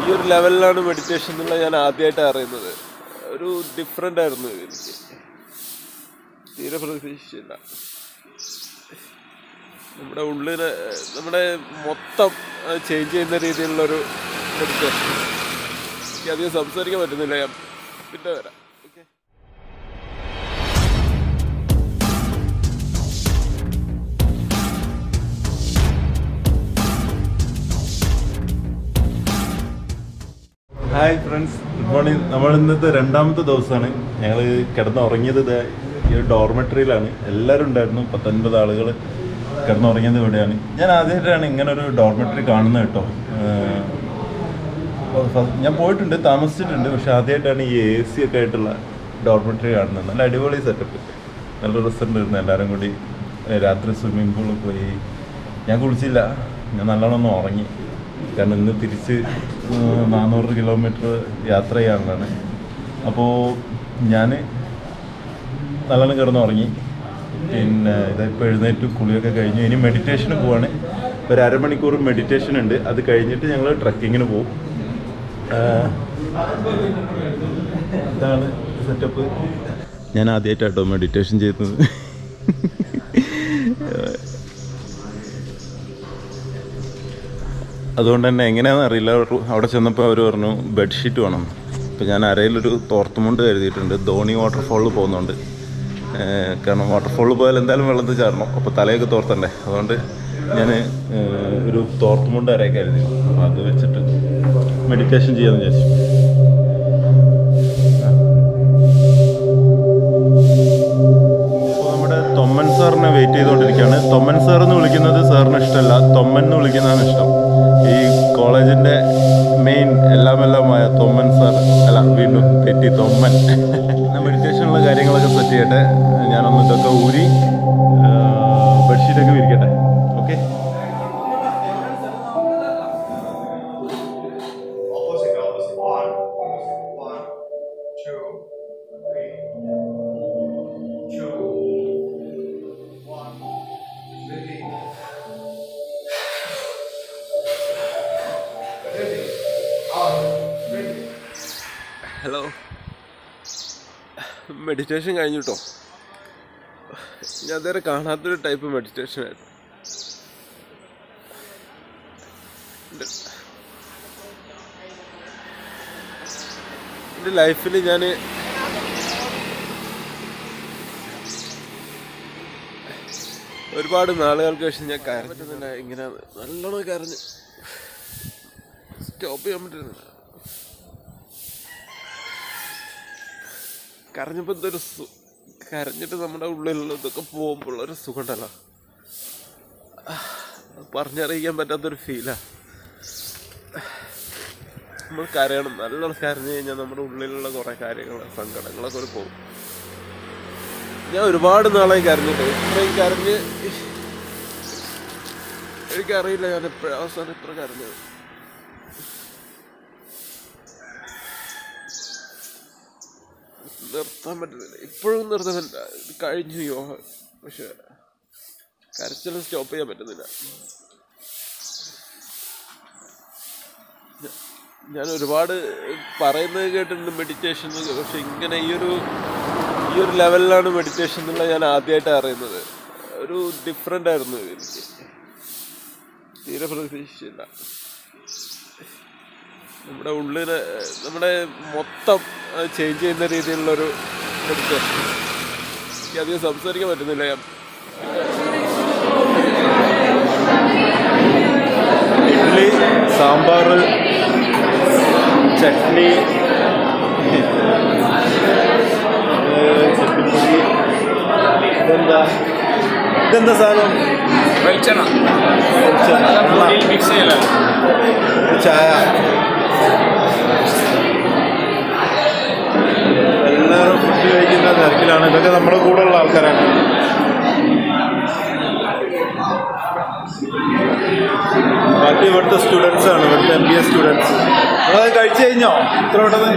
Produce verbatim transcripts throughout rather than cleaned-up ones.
ഈ ഒരു ലെവലിലാണ് മെഡിറ്റേഷൻ എന്നുള്ള ഞാൻ ആദ്യമായിട്ട് അറിയുന്നത്. ഒരു ഡിഫറെൻ്റ് ആയിരുന്നു എനിക്ക്, തീരെ പ്രതീക്ഷിച്ചില്ല. നമ്മുടെ ഉള്ളിനെ നമ്മുടെ മൊത്തം ചേഞ്ച് ചെയ്യുന്ന രീതിയിലുള്ളൊരു മെഡിറ്റേഷൻ. എനിക്ക് അധികം സംസാരിക്കാൻ പറ്റുന്നില്ല, ഞാൻ പിന്നെ വരാം. Okay. Hi friends, good morning. നമ്മൾ ഇന്നത്തെ രണ്ടാമത്തെ ദിവസമാണ്. ഞങ്ങൾ കിടന്നുറങ്ങിയത് ഈ ഒരു ഡോർമെട്രിയിലാണ്. എല്ലാവരും ഉണ്ടായിരുന്നു, പത്തൊൻപത് ആളുകൾ കിടന്നുറങ്ങിയത് ഇവിടെയാണ്. ഞാൻ ആദ്യമായിട്ടാണ് ഇങ്ങനൊരു ഡോർമെട്രി കാണുന്നത് കേട്ടോ. ഞാൻ പോയിട്ടുണ്ട്, താമസിച്ചിട്ടുണ്ട്, പക്ഷെ ആദ്യമായിട്ടാണ് ഈ എ സി ഒക്കെ ആയിട്ടുള്ള ഡോർമെട്രി കാണുന്നത്. നല്ല അടിപൊളി സെറ്റപ്പ്, നല്ല റിസൾട്ട് ഇരുന്നു. എല്ലാവരും കൂടി രാത്രി സ്വിമ്മിംഗ് പൂളിൽ പോയി. ഞാൻ കുളിച്ചില്ല, ഞാൻ നല്ലോണം ഒന്ന് ഉറങ്ങി. കാരണം ഇന്ന് തിരിച്ച് നാനൂറ് കിലോമീറ്റർ യാത്ര ചെയ്യാനുള്ളതാണ്. അപ്പോൾ ഞാൻ നല്ലോണം കിടന്നുറങ്ങി. പിന്നെ ഇതിപ്പോൾ എഴുന്നേറ്റ് കുളിയൊക്കെ കഴിഞ്ഞു. ഇനി മെഡിറ്റേഷന് പോവാണ്. ഒരു അരമണിക്കൂർ മെഡിറ്റേഷൻ ഉണ്ട്. അത് കഴിഞ്ഞിട്ട് ഞങ്ങൾ ട്രക്കിങ്ങിന് പോകും. ഇതാണ് സെറ്റപ്പ്. ഞാൻ ആദ്യമായിട്ടാട്ടോ മെഡിറ്റേഷൻ ചെയ്യുന്നത്. അതുകൊണ്ട് തന്നെ എങ്ങനെയാണെന്ന് അറിയില്ല. അവിടെ ചെന്നപ്പോൾ അവർ പറഞ്ഞു ബെഡ്ഷീറ്റ് വേണം. അപ്പോൾ ഞാൻ അരയിലൊരു തോർത്തുമുണ്ട് കരുതിയിട്ടുണ്ട്. ധോണി വാട്ടർഫോളിൽ പോകുന്നുണ്ട്. കാരണം വാട്ടർഫോളിൽ പോയാൽ എന്തായാലും വെള്ളത്തിൽ ചാടണം, അപ്പോൾ തലയൊക്കെ തോർത്തണ്ടേ. അതുകൊണ്ട് ഞാൻ ഒരു തോർത്തുമുണ്ട് അരയൊക്കെ കരുതി. അപ്പോൾ അത് വെച്ചിട്ട് മെഡിറ്റേഷൻ ചെയ്യാമെന്ന് വിചാരിച്ചു. ഇപ്പോൾ നമ്മുടെ തൊമ്മൻ സാറിനെ വെയിറ്റ് ചെയ്തുകൊണ്ടിരിക്കുകയാണ്. തൊമ്മൻ സാർ എന്ന് വിളിക്കുന്നത് സാറിന് ഇഷ്ടമല്ല, തൊമ്മൻ എന്ന് വിളിക്കുന്നതാണ് ഇഷ്ടം. ഈ കോളേജിൻ്റെ മെയിൻ എല്ലാം എല്ലാമായ തൊമ്മൻ സാർ അല്ല, വീണ്ടും തെറ്റി, തൊമ്മൻ. മെഡിറ്റേഷനുള്ള കാര്യങ്ങളൊക്കെ സെറ്റ് ചെയ്യട്ടെ. ഞാനൊന്ന് ഇതൊക്കെ ഊരി ബെഡ്ഷീറ്റൊക്കെ വിരിക്കട്ടെ. ഓക്കെ. ഹലോ, മെഡിറ്റേഷൻ കഴിഞ്ഞു കേട്ടോ. ഞാൻ അതുവരെ കാണാത്തൊരു ടൈപ്പ് മെഡിറ്റേഷൻ ആയിരുന്നു. എൻ്റെ ലൈഫിൽ ഞാൻ ഒരുപാട് നാളുകൾക്ക് ശേഷം ഞാൻ കരഞ്ഞിരുന്നില്ല. ഇങ്ങനെ നല്ലോണം കരഞ്ഞ് സ്റ്റോപ്പ് ചെയ്യാൻ പറ്റുന്നില്ല. കരഞ്ഞപ്പോൾ എന്തൊരു സു കരഞ്ഞിട്ട് നമ്മുടെ ഉള്ളിലുള്ള ഇതൊക്കെ പോകുമ്പോഴുള്ളൊരു സുഖം ഉണ്ടല്ലോ, പറഞ്ഞറിയിക്കാൻ പറ്റാത്തൊരു ഫീലാണ്. നമ്മൾ കരയണം, നല്ലോണം കരഞ്ഞു കഴിഞ്ഞാൽ നമ്മുടെ ഉള്ളിലുള്ള കുറേ കാര്യങ്ങൾ, സങ്കടങ്ങളൊക്കെ ഒരു പോകും. ഞാൻ ഒരുപാട് നാളായി കരഞ്ഞിട്ട്. ഇത്രയും കരഞ്ഞ് എനിക്കറിയില്ല ഞാൻ എപ്പോഴും അവസാനം ഇത്ര കരഞ്ഞത്. നിർത്താൻ പറ്റുന്നില്ല, ഇപ്പോഴും നിർത്താൻ പറ്റില്ല. ഇത് കഴിഞ്ഞു യോഗ, പക്ഷെ കരച്ചിലും സ്റ്റോപ്പ് ചെയ്യാൻ പറ്റുന്നില്ല. ഞാൻ ഒരുപാട് പറയുന്നത് കേട്ടിട്ടുണ്ട് മെഡിറ്റേഷൻ, പക്ഷെ ഇങ്ങനെ ഈ ഒരു ഈ ഒരു ലെവലിലാണ് മെഡിറ്റേഷൻ എന്നുള്ള ഞാൻ ആദ്യമായിട്ട് അറിയുന്നത്. ഒരു ഡിഫറെൻ്റ് ആയിരുന്നു എനിക്ക്, തീരെ പ്രതീക്ഷിച്ചില്ല. നമ്മുടെ ഉള്ളിനെ നമ്മുടെ മൊത്തം ചേഞ്ച് ചെയ്യുന്ന രീതിയിലുള്ളൊരു മെഡിറ്റേഷൻ. എനിക്ക് അധികം സംസാരിക്കാൻ പറ്റുന്നില്ല, ഞാൻ ഇഡ്ഡലി, സാമ്പാർ, ചട്നി, ചട്നിപ്പൊടി. ഇതെന്താ ഇതെന്താ സാധനം? വെളിച്ചെണ്ണ മിക്സ് ചെയ്യല, ചായ. എല്ലാവരും ഫുഡ് കഴിക്കുന്ന തിരക്കിലാണ്. ഇതൊക്കെ നമ്മുടെ കൂടെ ഉള്ള ആൾക്കാരാണ്. ബാക്കി ഇവിടുത്തെ സ്റ്റുഡൻസ് ആണ്, ഇവിടുത്തെ എം ബി എ സ്റ്റുഡൻസ്. അത് കഴിച്ചു കഴിഞ്ഞോ ഇത്ര പെട്ടെന്ന്?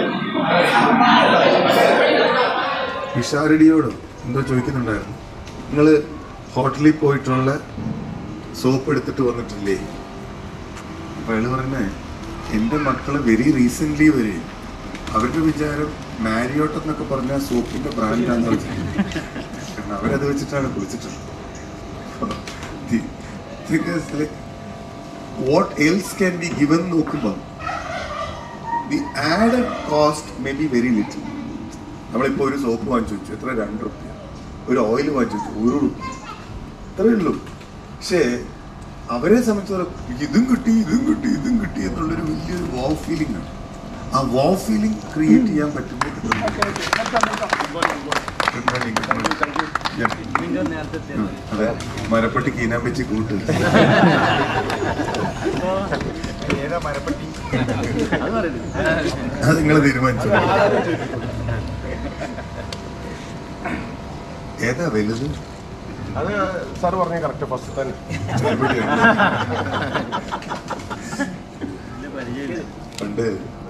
ഇഷാരടിയോട് എന്തോ ചോദിക്കുന്നുണ്ടായിരുന്നു. നിങ്ങൾ ഹോട്ടലിൽ പോയിട്ടുള്ള സോപ്പ് എടുത്തിട്ട് വന്നിട്ടില്ലേ? അപ്പോൾ അയാൾ പറഞ്ഞേ എൻ്റെ മക്കള് വെരി റീസെൻ്റ്ലി വരെ അവരുടെ വിചാരം മാരിയോട്ട് എന്നൊക്കെ പറഞ്ഞാൽ സോപ്പിൻ്റെ ബ്രാൻഡാണെന്ന് വെച്ചിട്ടുണ്ട്. കാരണം അവരത് വെച്ചിട്ടാണ് കുളിച്ചിട്ടുള്ളത്. What else can be given നോക്കുമ്പോൾ the added cost may be very little. നമ്മളിപ്പോൾ ഒരു സോപ്പ് വാങ്ങിച്ചു വെച്ചു, എത്ര? രണ്ട് റുപ്യ. ഒരു ഓയിൽ വാങ്ങിച്ചു വെച്ചു, ഒരു റുപ്യ. അത്രേ ഉള്ളൂ. പക്ഷേ അവരെ സംബന്ധിച്ചോളം ഇതും കിട്ടി ഇതും കിട്ടി ഇതും കിട്ടി എന്നുള്ളൊരു വലിയൊരു വാവ് ഫീലിംഗ് ആണ്. ആ വാവ് ഫീലിംഗ് ക്രിയേറ്റ് ചെയ്യാൻ പറ്റുമ്പോൾ അതെ, മരപ്പട്ടി കീനാൻ വെച്ച് കൂട്ട്. അത് നിങ്ങൾ തീരുമാനിച്ചു. ഏതാ വലുത്? അത് സാർ പറഞ്ഞ കറക്റ്റ് ഫസ്റ്റ് തന്നെ. പണ്ട്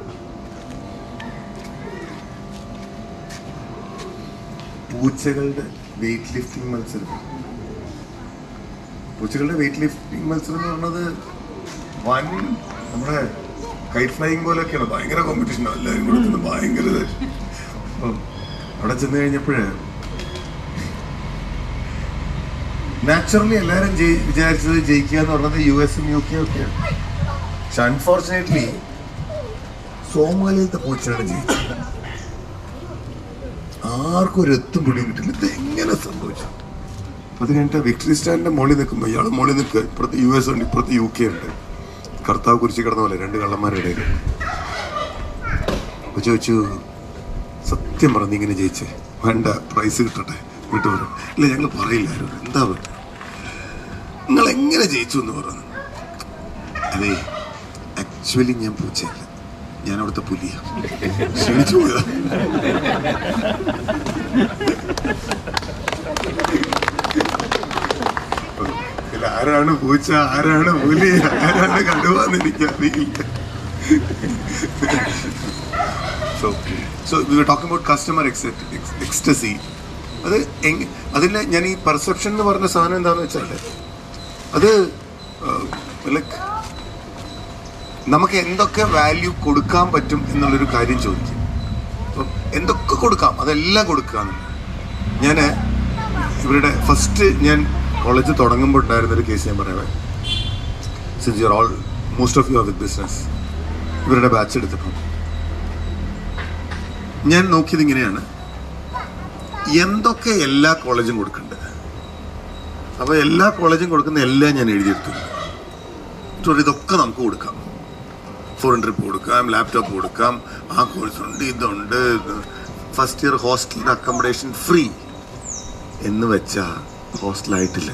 പൂച്ചകളുടെ വെയിറ്റ് ലിഫ്റ്റിംഗ് മത്സരം പൂച്ചകളുടെ വെയിറ്റ് ലിഫ്റ്റിംഗ് മത്സരം എന്ന് പറഞ്ഞത് വൻ നമ്മുടെ കൈറ്റ് ഫ്ലൈയിങ് പോലെയൊക്കെയാണ്. ഭയങ്കര കോമ്പറ്റീഷനാണ്. എല്ലാവരും കൊടുക്കുന്നത് ഭയങ്കര ഇതായിട്ട്. അപ്പം അവിടെ ചെന്ന് കഴിഞ്ഞപ്പോഴേ നാച്ചുറലി എല്ലാവരും ജയി വിചാരിച്ചത് ജയിക്കുക എന്ന് പറഞ്ഞത് യു എസും യു കെ ഒക്കെയാണ്. പക്ഷെ അൺഫോർച്ചുനേറ്റ്ലി സോമാലിയത്തെ പൂച്ചയാണ് ജയിച്ചത്. ആർക്കും ഒരു എത്തും പിടിയും കിട്ടില്ല. ഇത് എങ്ങനെ സംഭവിച്ചു? അത് കഴിഞ്ഞിട്ട് വിക്ടറി സ്റ്റാൻഡിന്റെ മോളിൽ നിൽക്കുമ്പോൾ ഇയാൾ മോളിൽ നിൽക്കുക. ഇപ്പുറത്ത് യു എസ് ഉണ്ട്, ഇപ്പുറത്ത് യു കെ ഉണ്ട്. കർത്താവ് കുരിശി കിടന്ന പോലെ രണ്ട് കള്ളന്മാരുടെ ഇടയിൽ ചോദിച്ചു, സത്യം പറഞ്ഞ് ഇങ്ങനെ ജയിച്ചേ? വേണ്ട, പ്രൈസ് കിട്ടട്ടെ. വീട്ടു പറഞ്ഞു, ഇല്ല ഞങ്ങൾ പറയില്ല ആരും. എന്താ പറയുക, നിങ്ങൾ എങ്ങനെ ജയിച്ചു എന്ന് പറഞ്ഞു. അതെ, ആക്ച്വലി ഞാൻ പൂച്ചയല്ല, ഞാൻ അവിടുത്തെ പുലിയാ. ക്ഷണിച്ചു പോയതാ. ആരാണ് പൂച്ച, ആരാണ് പുലി, ആരാണ് കടുവാന്ന് എനിക്കറിയില്ല. So so we were talking about customer ecstasy. അത് എങ് അതിൽ ഞാൻ ഈ പെർസെപ്ഷൻ എന്ന് പറഞ്ഞ സാധനം എന്താണെന്ന് വെച്ചാൽ അത് ലൈക്ക് നമുക്ക് എന്തൊക്കെ വാല്യൂ കൊടുക്കാൻ പറ്റും എന്നുള്ളൊരു കാര്യം ചോദിക്കും. അപ്പം എന്തൊക്കെ കൊടുക്കാം അതെല്ലാം കൊടുക്കാമെന്ന്. ഞാൻ ഇവരുടെ ഫസ്റ്റ് ഞാൻ കോളേജ് തുടങ്ങുമ്പോൾ ഉണ്ടായിരുന്നൊരു കേസ് ഞാൻ പറയാം. Since you are all most of you are with business. ഇവരുടെ ബാച്ച് എടുത്തപ്പം ഞാൻ നോക്കിയത് ഇങ്ങനെയാണ്, എന്തൊക്കെ എല്ലാ കോളേജും കൊടുക്കേണ്ടത്. അപ്പോൾ എല്ലാ കോളേജും കൊടുക്കുന്ന എല്ലാം ഞാൻ എഴുതിയെടുത്തു. ഇതൊക്കെ നമുക്ക് കൊടുക്കാം. ഫോറിൻ ട്രിപ്പ് കൊടുക്കാം, ലാപ്ടോപ്പ് കൊടുക്കാം, ആ കോഴ്സുണ്ട്, ഇതുണ്ട്, ഫസ്റ്റ് ഇയർ ഹോസ്റ്റലിന് അക്കോമഡേഷൻ ഫ്രീ എന്ന് വെച്ചാൽ ഹോസ്റ്റലായിട്ടില്ല.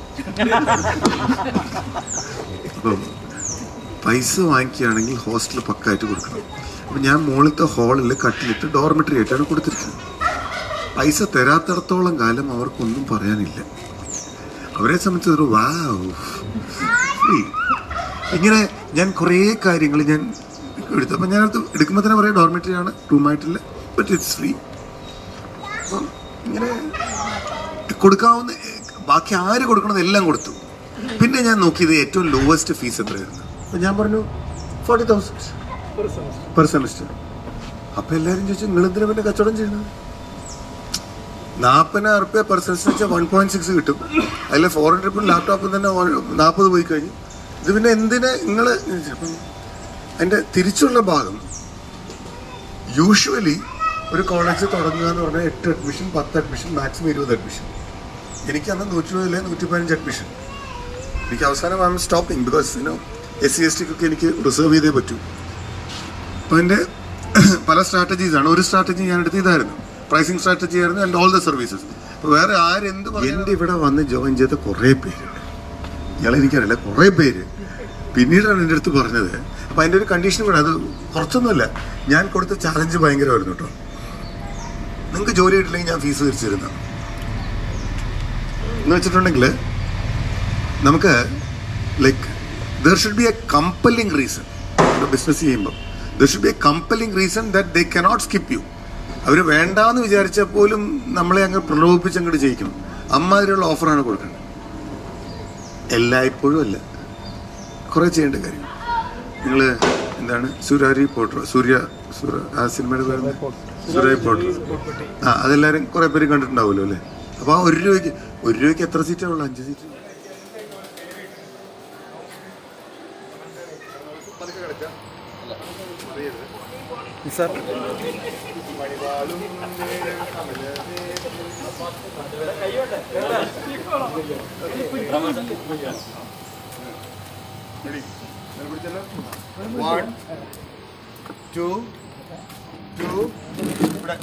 അപ്പം പൈസ വാങ്ങിക്കുകയാണെങ്കിൽ ഹോസ്റ്റൽ പക്കായിട്ട് കൊടുക്കണം. അപ്പം ഞാൻ മുകളിലത്തെ ഹാളിൽ കട്ടിലിട്ട് ഡോർമെട്രി ആയിട്ടാണ് കൊടുത്തിരിക്കുന്നത്. പൈസ തരാത്തിടത്തോളം കാലം അവർക്കൊന്നും പറയാനില്ല. അവരെ സംബന്ധിച്ചൊരു വാവ് ഫ്രീ. ഇങ്ങനെ ഞാൻ കുറേ കാര്യങ്ങൾ ഞാൻ എടുത്തു. അപ്പം ഞാനത് എടുക്കുമ്പോൾ തന്നെ പറയാം ഡോർമെട്രി ആണ്, റൂമായിട്ടില്ല, ബട്ട് ഇറ്റ്സ് ഫ്രീ. അപ്പം ഇങ്ങനെ കൊടുക്കാവുന്ന ബാക്കി ആര് കൊടുക്കണത് എല്ലാം കൊടുത്തു. പിന്നെ ഞാൻ നോക്കിയത് ഏറ്റവും ലോവസ്റ്റ് ഫീസ് എത്രയായിരുന്നു. അപ്പം ഞാൻ പറഞ്ഞു ഫോർട്ടി തൗസൻഡ് പെർ സെമിസ്റ്റർ. അപ്പം എല്ലാവരും ചോദിച്ചു, നിങ്ങളെന്തിനാ പിന്നെ കച്ചവടം ചെയ്യുന്നത്? നാൽപ്പതിനായിരം റുപ്യ പെർ സെമിസ്റ്റർ വെച്ചാൽ വൺ പോയിന്റ് സിക്സ് കിട്ടും. അതിൽ ഫോറിൻ ട്രിപ്പും ലാപ്ടോപ്പും തന്നെ നാൽപ്പത് പോയി കഴിഞ്ഞു. ഇത് പിന്നെ എന്തിനാ നിങ്ങൾ? അപ്പം അതിൻ്റെ തിരിച്ചുള്ള ഭാഗം, യൂഷ്വലി ഒരു കോളേജ് തുടങ്ങുക എന്ന് പറഞ്ഞാൽ എട്ട് അഡ്മിഷൻ, പത്ത് അഡ്മിഷൻ, മാക്സിമം ഇരുപത് അഡ്മിഷൻ. എനിക്ക് അന്ന് നൂറ്റി ഇരുപതിലെ നൂറ്റി പതിനഞ്ച് അഡ്മിഷൻ. എനിക്ക് അവസാനം I am stopping because you know S C S ടിക്കൊക്കെ എനിക്ക് റിസർവ് ചെയ്തേ പറ്റൂ. അപ്പം എൻ്റെ പല സ്ട്രാറ്റജീസാണ്. ഒരു സ്ട്രാറ്റജി ഞാൻ എടുത്ത് ഇതായിരുന്നു, പ്രൈസിങ് സ്ട്രാറ്റജി ആയിരുന്നു, ആൻഡ് ഓൾ ദ സർവീസസ്. അപ്പോൾ വേറെ ആരെന്ത് എൻ്റെ ഇവിടെ വന്ന് ജോയിൻ ചെയ്ത കുറേ പേര്, ഇയാളെ എനിക്കറിയില്ല, കുറേ പേര് പിന്നീടാണ് എൻ്റെ അടുത്ത് പറഞ്ഞത്. അപ്പം അതിൻ്റെ ഒരു കണ്ടീഷൻ കൂടെ, അത് കുറച്ചൊന്നുമല്ല, ഞാൻ കൊടുത്ത ചാലഞ്ച് ഭയങ്കരമായിരുന്നു കേട്ടോ. നിങ്ങൾക്ക് ജോലി കിട്ടില്ലെങ്കിൽ ഞാൻ ഫീസ് തിരിച്ചിരുന്നു എന്ന് വെച്ചിട്ടുണ്ടെങ്കിൽ നമുക്ക് like there should be a compelling reason. Business ചെയ്യുമ്പോൾ there should be a compelling reason that they cannot skip you. അവർ വേണ്ടാന്ന് വിചാരിച്ചാൽ പോലും നമ്മളെ അങ്ങ് പ്രലോഭിപ്പിച്ച് അങ്ങോട്ട് ജയിക്കണം. അമ്മാതിരിയുള്ള ഓഫറാണ് കൊടുക്കേണ്ടത്. എല്ലായ്പ്പോഴും അല്ല, കുറേ ചെയ്യേണ്ട കാര്യം. നിങ്ങൾ എന്താണ് സുരാരി പോട്ടർ സൂര്യ സുര ആ സിനിമയുടെ പേര് സുരാരി പോട്ടർ ആ അതെല്ലാവരും കുറേ പേര് കണ്ടിട്ടുണ്ടാവുമല്ലോ അല്ലേ. അപ്പോൾ ആ ഒരു രൂപയ്ക്ക് ഒരു രൂപയ്ക്ക് എത്ര സീറ്റാണ് ഉള്ളത്? അഞ്ച് seat. Sir one two two ഇവിടെ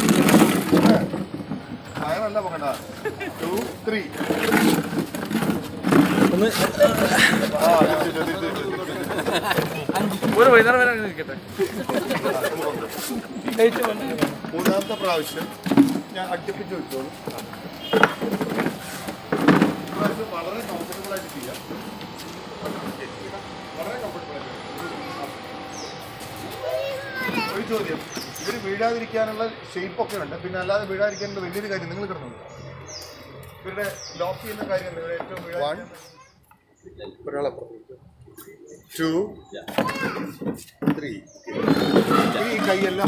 നല്ല പോകണ്ട ടു ത്രീ ഒന്ന് മൂന്നാമത്തെ പ്രാവശ്യം ഞാൻ അടുപ്പിച്ച് വെച്ചോളൂ. വളരെ കംഫർട്ടബിൾ ആയിട്ട് ചെയ്യാം. വളരെ കംഫർട്ടബിൾ ആയിട്ട്. ഒരു ചോദ്യം, ഇവർ വീഴാതിരിക്കാനുള്ള ഷേപ്പൊക്കെ ഉണ്ട്, പിന്നെ അല്ലാതെ വീഴാതിരിക്കാനുള്ള വലിയൊരു കാര്യം നിങ്ങൾ കിടന്നുണ്ട്. ഇവരുടെ ലോക്ക് ചെയ്യുന്ന കാര്യം ഇവരുടെ ഏറ്റവും വൺ ഒരാളെ ടു ത്രീ ഈ കൈയെല്ലാം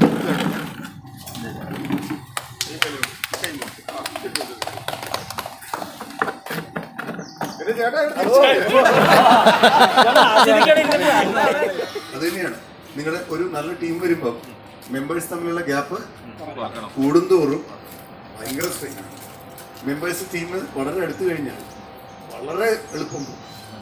അത് തന്നെയാണ് നിങ്ങളുടെ ഒരു നല്ല ടീം വരുമ്പം മെമ്പേഴ്സ് തമ്മിലുള്ള ഗ്യാപ്പ് കൂടുന്തോറും ഭയങ്കര സ്ട്രെയിൻ ആണ്. മെമ്പേഴ്സ് ടീം വളരെ അടുത്ത് കഴിഞ്ഞാൽ വളരെ എളുപ്പം പോകും.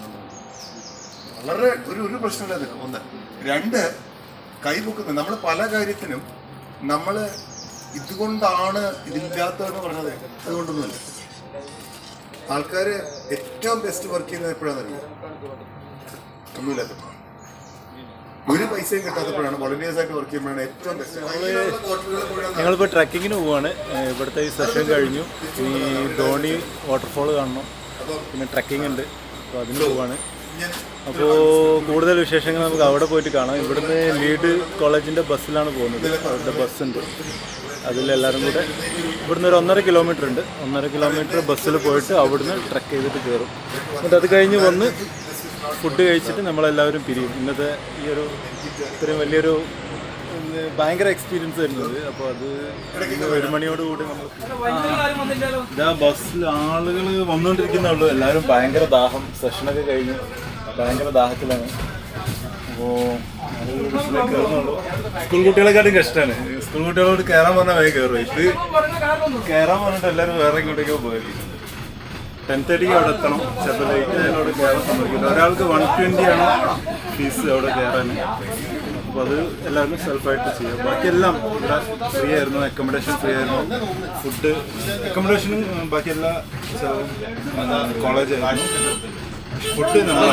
വളരെ ഒരു ഒരു പ്രശ്നമില്ലാതെ ഒന്ന് രണ്ട് കൈ പൊക്കുന്നത്. നമ്മൾ പല കാര്യത്തിനും നമ്മൾ ഇതുകൊണ്ടാണ് ഇതില്ലാത്തതെന്ന് പറഞ്ഞത് അതുകൊണ്ടൊന്നുമല്ല. ആൾക്കാർ ഏറ്റവും ബെസ്റ്റ് വർക്ക് ചെയ്യുന്നത് എപ്പോഴാണെന്നറിയാം? ഒന്നുമില്ലാത്തപ്പോൾ, ഒരു പൈസയും കിട്ടാത്തപ്പോഴാണ് വോളണ്ടിയേഴ്സ് ആയിട്ട് വർക്ക് ചെയ്യുമ്പോഴാണ് ഏറ്റവും ബെസ്റ്റ്. ഞങ്ങളിപ്പോൾ ട്രക്കിങ്ങിന് പോവാണ്. ഇവിടുത്തെ ഈ സെഷൻ കഴിഞ്ഞു. ഈ ധോണി വാട്ടർഫോൾ കാണണം, പിന്നെ ട്രക്കിംഗ് ഉണ്ട്, അപ്പോൾ അതിന് പോവാണ്. അപ്പോൾ കൂടുതൽ വിശേഷങ്ങൾ നമുക്ക് അവിടെ പോയിട്ട് കാണാം. ഇവിടുന്ന് ലീഡ് കോളേജിൻ്റെ ബസ്സിലാണ് പോകുന്നത്. അവരുടെ ബസ്സുണ്ട്, അതിലെല്ലാവരും കൂടെ ഇവിടുന്ന് ഒരു ഒന്നര കിലോമീറ്റർ ഉണ്ട്. ഒന്നര കിലോമീറ്റർ ബസ്സിൽ പോയിട്ട് അവിടുന്ന് ട്രക്ക് ചെയ്തിട്ട് കയറും. എന്നിട്ട് അത് കഴിഞ്ഞ് വന്ന് ഫുഡ് കഴിച്ചിട്ട് നമ്മളെല്ലാവരും പിരിയും. ഇന്നത്തെ ഈ ഒരു ഇത്രയും വലിയൊരു ഭയങ്കര എക്സ്പീരിയൻസ് വരുന്നത്. അപ്പോൾ അത് ഒരു മണിയോടുകൂടി നമ്മൾ ഇതാ ബസ്സിൽ ആളുകൾ വന്നുകൊണ്ടിരിക്കുന്നുള്ളൂ. എല്ലാവരും ഭയങ്കര ദാഹം, സെഷനൊക്കെ കഴിഞ്ഞ് ഭയങ്കര ദാഹത്തിലാണ്. അപ്പോൾ കയറുന്നുള്ളൂ. സ്കൂൾ കുട്ടികളെക്കാട്ടും കഷ്ടമാണ്. സ്കൂൾ കുട്ടികളോട് കയറാൻ പറഞ്ഞാൽ വേഗം കയറും. ഇത് കയറാൻ പറഞ്ഞിട്ട് എല്ലാവരും വേറെ ഇങ്ങോട്ടേക്കോ പോയിരിക്കും. ടെൻ തേർട്ടിക്ക് അവിടെ എത്തണം. ചിലപ്പോൾ ലേറ്റ് ആയാലും അവിടെ കയറാൻ സമ്മതിക്കില്ല. ഒരാൾക്ക് വൺ ട്വൻറ്റി ആണ് ഫീസ് അവിടെ കയറാൻ. അപ്പോൾ അത് എല്ലാവരും സെൽഫായിട്ട് ചെയ്യാം. ബാക്കിയെല്ലാം ഇവിടെ ഫ്രീ ആയിരുന്നു. അക്കോമഡേഷൻ ഫ്രീ ആയിരുന്നു. ഫുഡ് അക്കോമഡേഷനും ബാക്കി എല്ലാ കോളേജായിരുന്നു. ഫുഡ് നമ്മൾ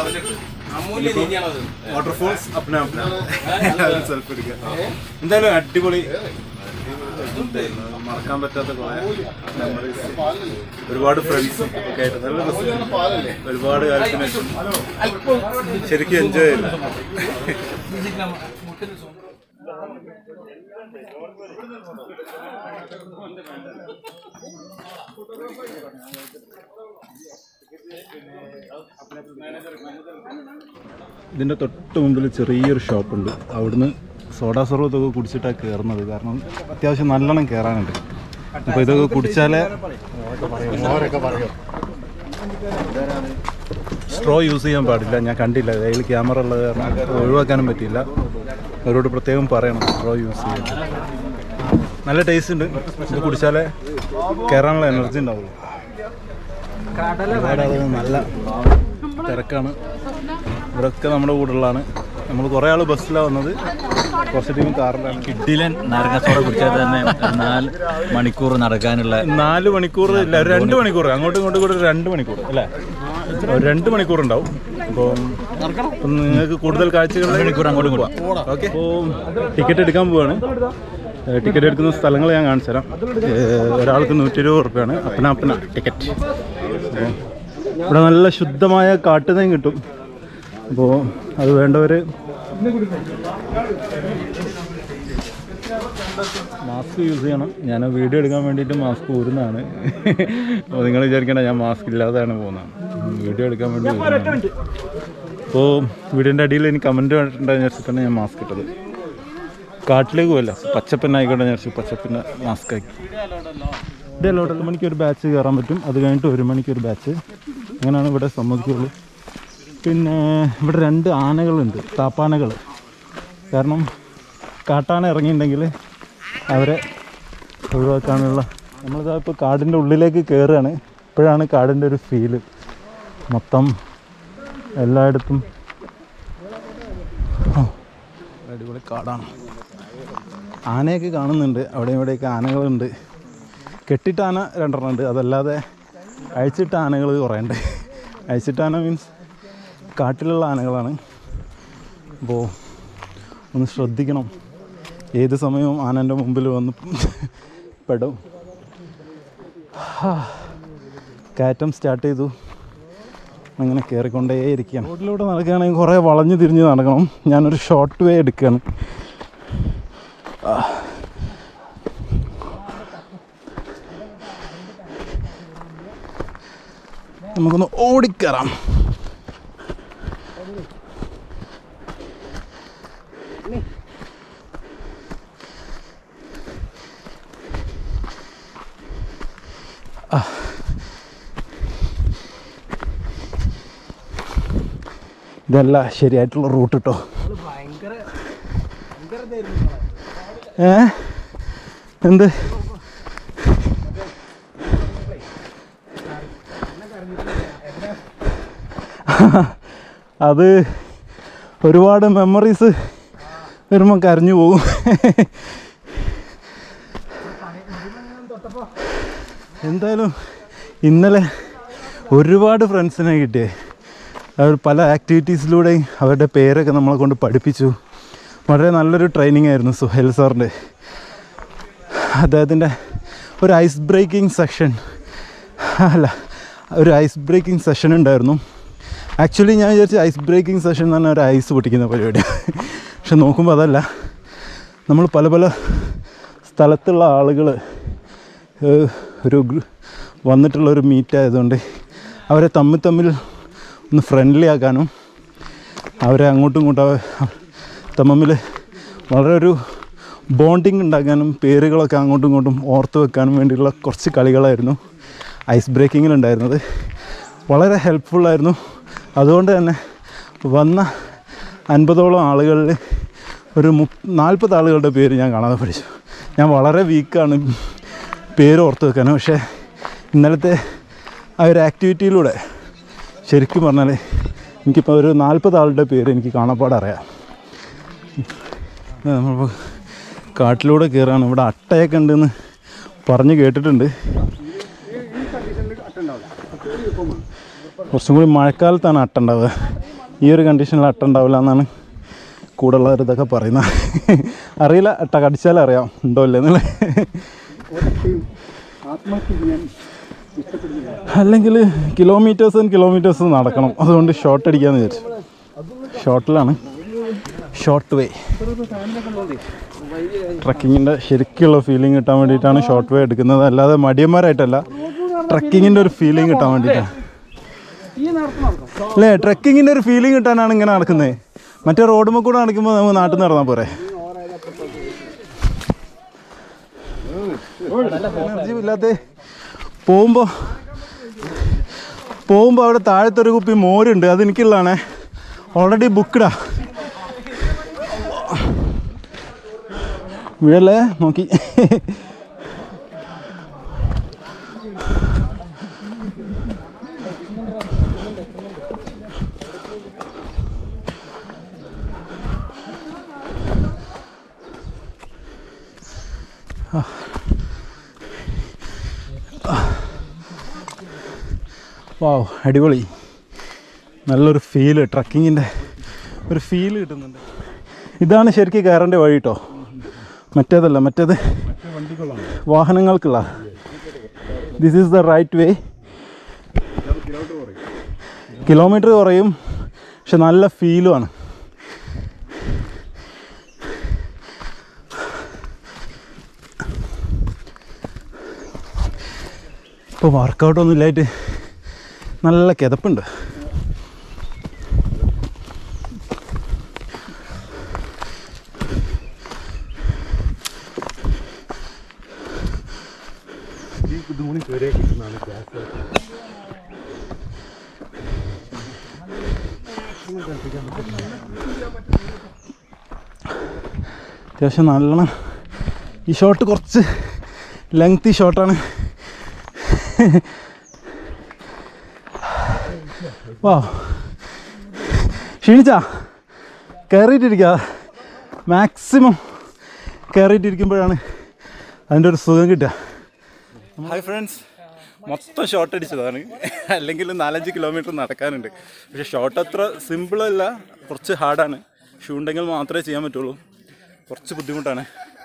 വാട്ടർഫോൾസ് അപ്ന അപ്ന എല്ലാവരും സെൽഫ് എടുക്കുക. എന്തായാലും അടിപൊളി, മറക്കാൻ പറ്റാത്ത കുറേ മെമ്മറീസ്, ഒരുപാട് ഫ്രണ്ട്സ് ഒക്കെ ആയിട്ട് നല്ല രസം. ഒരുപാട് കാലത്തിന് ശേഷം ശരിക്കും എൻജോയ് ചെയ്തു. ഇതിൻ്റെ തൊട്ട് മുമ്പിൽ ചെറിയൊരു ഷോപ്പുണ്ട്. അവിടുന്ന് സോഡാ സർവത്തൊക്കെ കുടിച്ചിട്ടാണ് കയറുന്നത്. കാരണം അത്യാവശ്യം നല്ലോണം കയറാനുണ്ട്. അപ്പോൾ ഇതൊക്കെ കുടിച്ചാലേ സ്ട്രോ യൂസ് ചെയ്യാൻ പാടില്ല. ഞാൻ കണ്ടില്ല, കയ്യിൽ ക്യാമറ ഉള്ളത് കാരണം ഒഴിവാക്കാനും പറ്റില്ല. അവരോട് പ്രത്യേകം പറയണം സ്ട്രോ യൂസ് ചെയ്യാൻ. നല്ല ടേസ്റ്റ് ഉണ്ട്. ഇത് കുടിച്ചാലേ കയറാനുള്ള എനർജി ഉണ്ടാവുള്ളൂ. നല്ല തിരക്കാണ്. ഇവിടെയൊക്കെ നമ്മുടെ കൂടെയുള്ളതാണ്. നമ്മൾ കുറേ ആൾ ബസ്സിലാണ് വന്നത്, കുറച്ച് ടീം കാറിലാണ്. കിഡിലൻ നാരങ്ങ സോഡ കുടിച്ചാൽ തന്നെ നാല് മണിക്കൂർ നടക്കാനുള്ള നാല് മണിക്കൂർ ഇല്ല, ഒരു രണ്ട് മണിക്കൂർ അങ്ങോട്ടും ഇങ്ങോട്ടും കൂടെ രണ്ട് മണിക്കൂർ അല്ലേ, ഒരു രണ്ട് മണിക്കൂർ ഉണ്ടാവും. അപ്പോൾ നിങ്ങൾക്ക് കൂടുതൽ കാഴ്ചകൾ മണിക്കൂർ അങ്ങോട്ടും പോവാം. ഓക്കെ, അപ്പോൾ ടിക്കറ്റ് എടുക്കാൻ പോവാണ്. ടിക്കറ്റ് എടുക്കുന്ന സ്ഥലങ്ങൾ ഞാൻ കാണിച്ചു തരാം. ഒരാൾക്ക് നൂറ്റി ഇരുപത് റുപ്യാണ് അപ്പന അപ്പന ടിക്കറ്റ്. ഇവിടെ നല്ല ശുദ്ധമായ കാട്ടുതേൻ കിട്ടും. അപ്പോൾ അത് വേണ്ടവർ മാസ്ക് യൂസ് ചെയ്യണം. ഞാൻ വീഡിയോ എടുക്കാൻ വേണ്ടിയിട്ട് മാസ്ക് ഊരുന്നതാണ്. അപ്പോൾ നിങ്ങൾ വിചാരിക്കേണ്ട ഞാൻ മാസ്ക് ഇല്ലാതെയാണ് പോകുന്നതാണ്. വീഡിയോ എടുക്കാൻ വേണ്ടി അപ്പോൾ വീടിൻ്റെ അടിയിൽ എനിക്ക് കമൻറ്റ് കണ്ടിട്ടുണ്ടെന്ന് വെച്ചിട്ടാണ് ഞാൻ മാസ്ക് ഇട്ടത്. കാട്ടിലേക്ക് പോയല്ല, പച്ചപ്പനായിക്കോട്ടെ വിചാരിച്ചു, പച്ചപ്പിൻ്റെ മാസ്ക് ആക്കി. ഇതല്ല ഒരു മണിക്ക് ഒരു ബാച്ച് കയറാൻ പറ്റും, അത് കഴിഞ്ഞിട്ട് ഒരു മണിക്ക് ഒരു ബാച്ച്, അങ്ങനെയാണ് ഇവിടെ സമ്മതിക്കുള്ളൂ. പിന്നെ ഇവിടെ രണ്ട് ആനകളുണ്ട്, താപ്പാനകൾ. കാരണം കാട്ടാന ഇറങ്ങിയിട്ടുണ്ടെങ്കിൽ അവരെ ഒഴിവാക്കാനുള്ള, നമ്മളിതാ ഇപ്പോൾ കാടിൻ്റെ ഉള്ളിലേക്ക് കയറുകയാണ്. ഇപ്പോഴാണ് കാടിൻ്റെ ഒരു ഫീല്. മൊത്തം എല്ലായിടത്തും അടിപൊളി കാടാണ്. ആനയൊക്കെ കാണുന്നുണ്ട്, അവിടെ ഇവിടെയൊക്കെ ആനകളുണ്ട്. കെട്ടിട്ട ആന രണ്ടെണ്ണം ഉണ്ട്, അതല്ലാതെ അഴിച്ചിട്ട ആനകൾ കുറേ ഉണ്ട്. അഴിച്ചിട്ട ആന മീൻസ് കാട്ടിലുള്ള ആനകളാണ്. അപ്പോൾ ഒന്ന് ശ്രദ്ധിക്കണം, ഏത് സമയവും ആനൻ്റെ മുമ്പിൽ വന്ന് പെടും. കയറ്റം സ്റ്റാർട്ട് ചെയ്തു, അങ്ങനെ കയറിക്കൊണ്ടേയിരിക്കുകയാണ്. റോഡിലൂടെ നടക്കുകയാണെങ്കിൽ കുറേ വളഞ്ഞു തിരിഞ്ഞ് നടക്കണം. ഞാനൊരു ഷോർട്ട് വേ എടുക്കുകയാണ്. നമുക്കൊന്ന് ഓടിക്കയറാം. ഇതല്ല ശരിയായിട്ടുള്ള റൂട്ട് കേട്ടോ. ഏ എന്ത് അത് ഒരുപാട് മെമ്മറീസ് വരുമ്പോൾ കരഞ്ഞു പോകും. എന്തായാലും ഇന്നലെ ഒരുപാട് ഫ്രണ്ട്സിനെ കിട്ടിയേ. അവർ പല ആക്ടിവിറ്റീസിലൂടെയും അവരുടെ പേരൊക്കെ നമ്മളെ കൊണ്ട് പഠിപ്പിച്ചു. വളരെ നല്ലൊരു ട്രെയിനിങ് ആയിരുന്നു സുഹേൽ സാറിൻ്റെ. അദ്ദേഹത്തിൻ്റെ ഒരു ഐസ് ബ്രേക്കിംഗ് സെഷൻ അല്ല ഒരു ഐസ് ബ്രേക്കിംഗ് സെഷൻ ഉണ്ടായിരുന്നു. ആക്ച്വലി ഞാൻ വിചാരിച്ചു ഐസ് ബ്രേക്കിംഗ് സെഷൻ എന്ന് പറഞ്ഞാൽ ഒരു ഐസ് പൊട്ടിക്കുന്ന പരിപാടിയാണ്. പക്ഷെ നോക്കുമ്പോൾ അതല്ല. നമ്മൾ പല പല സ്ഥലത്തുള്ള ആളുകൾ ഒരു വന്നിട്ടുള്ളൊരു മീറ്റ് ആയതുകൊണ്ട് അവരെ തമ്മിൽ തമ്മിൽ ഒന്ന് ഫ്രണ്ട്ലി ആക്കാനും അവരെ അങ്ങോട്ടും ഇങ്ങോട്ടും തമ്മിൽ വളരെ ഒരു ബോണ്ടിങ് ഉണ്ടാക്കാനും പേരുകളൊക്കെ അങ്ങോട്ടും ഇങ്ങോട്ടും ഓർത്ത് വെക്കാനും വേണ്ടിയുള്ള കുറച്ച് കളികളായിരുന്നു ഐസ് ബ്രേക്കിങ്ങിലുണ്ടായിരുന്നത്. വളരെ ഹെൽപ്ഫുള്ളായിരുന്നു. അതുകൊണ്ട് തന്നെ വന്ന അൻപതോളം ആളുകളിൽ ഒരു മു നാൽപ്പത് ആളുകളുടെ പേര് ഞാൻ കാണാതെ പഠിച്ചു. ഞാൻ വളരെ വീക്കാണ് പേര് ഓർത്ത് വെക്കാനും. പക്ഷേ ഇന്നലത്തെ ആ ഒരു ആക്ടിവിറ്റിയിലൂടെ ശരിക്കും പറഞ്ഞാൽ എനിക്കിപ്പോൾ ഒരു നാൽപ്പത് ആളുടെ പേര് എനിക്ക് കാണാപ്പാടറിയാം. നമ്മളിപ്പോൾ കാട്ടിലൂടെ കയറാണ്. ഇവിടെ അട്ടയൊക്കെ ഉണ്ടെന്ന് പറഞ്ഞ് കേട്ടിട്ടുണ്ട്. കുറച്ചും കൂടി മഴക്കാലത്താണ് അട്ട ഉണ്ടാവുക. ഈ ഒരു കണ്ടീഷനിൽ അട്ട ഉണ്ടാവില്ല എന്നാണ് കൂടെ ഉള്ളവരിതൊക്കെ പറയുന്നത്. അറിയില്ല, അട്ട കടിച്ചാലേ അറിയാം ഉണ്ടോ ഇല്ലെന്നല്ലേ. അല്ലെങ്കിൽ കിലോമീറ്റേഴ്സ് ആൻഡ് കിലോമീറ്റേഴ്സ് നടക്കണം. അതുകൊണ്ട് ഷോർട്ട് അടിക്കാമെന്ന് വിചാരിച്ചു. ഷോർട്ടിലാണ്, ഷോർട്ട് വേ. ട്രക്കിങ്ങിൻ്റെ ശരിക്കുള്ള ഫീലിംഗ് കിട്ടാൻ വേണ്ടിയിട്ടാണ് ഷോർട്ട് വേ എടുക്കുന്നത്. അല്ലാതെ മടിയന്മാരായിട്ടല്ല, ട്രക്കിങ്ങിൻ്റെ ഒരു ഫീലിംഗ് കിട്ടാൻ വേണ്ടിയിട്ടാണ്. അല്ലേ, ട്രക്കിങ്ങിൻ്റെ ഒരു ഫീലിംഗ് കിട്ടാനാണ് ഇങ്ങനെ നടക്കുന്നത്. മറ്റേ റോഡുമ്മ കൂടെ നടക്കുമ്പോൾ നമുക്ക് നാട്ടിൽ നിന്ന് നടന്നാൽ പോരെ. എനർജി ഇല്ലാത്ത പോകുമ്പോൾ പോകുമ്പോൾ അവിടെ താഴത്തൊരു കുപ്പി മോരുണ്ട്, അതെനിക്കുള്ളതാണേ. ഓൾറെഡി ബുക്ക്ഡാ. വീഴല്ലേ നോക്കി. വാവ്, അടിപൊളി. നല്ലൊരു ഫീല്, ട്രക്കിങ്ങിൻ്റെ ഒരു ഫീല് കിട്ടുന്നുണ്ട്. ഇതാണ് ശരിക്കും കയറേണ്ട വഴി കേട്ടോ, മറ്റേതല്ല. മറ്റേത് വാഹനങ്ങൾക്കുള്ള. This is the right way. Kilometre കുറയും, പക്ഷെ നല്ല ഫീലുമാണ്. ഇപ്പോൾ വർക്കൗട്ടൊന്നും ഇല്ലായിട്ട് നല്ല കിതപ്പുണ്ട്. ഇതും കൂടി കയറിയാൽ കിട്ടുന്നതാണ് ഗ്യാസ്. അത്യാവശ്യം നല്ലോണം ഈ ഷോട്ട് കുറച്ച് ലെങ്തി ഷോട്ടാണ്. വാ ക്ഷീണിച്ചാ കയറിയിട്ടിരിക്കുക. മാക്സിമം കയറിയിട്ടിരിക്കുമ്പോഴാണ് അതിൻ്റെ ഒരു സുഖം കിട്ടുക. ഹായ് ഫ്രണ്ട്സ്, മൊത്തം ഷോട്ട് അടിച്ചതാണ്. അല്ലെങ്കിൽ നാലഞ്ച് കിലോമീറ്റർ നടക്കാനുണ്ട്. പക്ഷേ ഷോട്ട് അത്ര സിമ്പിളല്ല, കുറച്ച് ഹാർഡാണ്. ഷൂ ഉണ്ടെങ്കിൽ മാത്രമേ ചെയ്യാൻ പറ്റുള്ളൂ. കുറച്ച് ബുദ്ധിമുട്ടാണ്.